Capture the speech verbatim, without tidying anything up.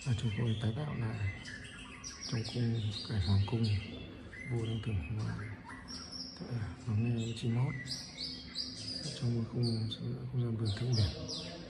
và chúng tôi tái tạo lại trong cung Cải Hoàng cung vua đang tưởng và lắng nghe chim hót trong không không gian vườn thượng biển.